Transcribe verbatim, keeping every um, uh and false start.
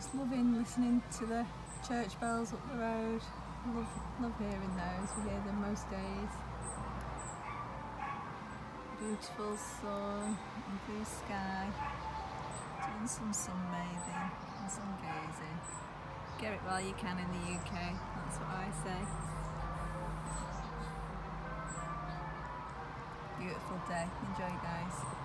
just loving listening to the church bells up the road. Love, love hearing those. We hear them most days. Beautiful sun and blue sky. Doing some sunbathing and sungazing. Get it while you can in the U K, that's what I say. Beautiful day. Enjoy, guys.